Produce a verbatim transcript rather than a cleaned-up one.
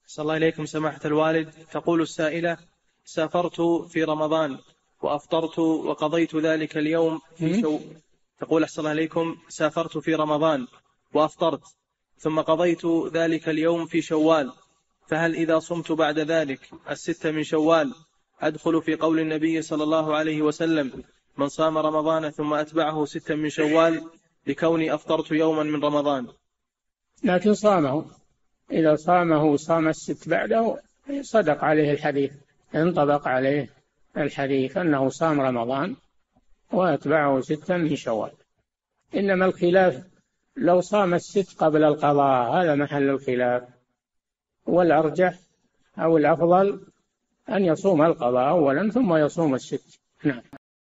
صلى الله إليكم سماحة الوالد. تقول السائلة: سافرت في رمضان وأفطرت وقضيت ذلك اليوم في شو تقول أحسن الله إليكم: سافرت في رمضان وأفطرت ثم قضيت ذلك اليوم في شوال، فهل إذا صمت بعد ذلك الستة من شوال أدخل في قول النبي صلى الله عليه وسلم: من صام رمضان ثم أتبعه ستا من شوال، لكوني أفطرت يوما من رمضان؟ لكن صامه، إذا صامه صام الست بعده صدق عليه الحديث، انطبق عليه الحديث أنه صام رمضان وأتبعه ستا من شوال. إنما الخلاف لو صام الست قبل القضاء، هذا محل الخلاف، والأرجح أو الأفضل أن يصوم القضاء أولا ثم يصوم الست. نعم.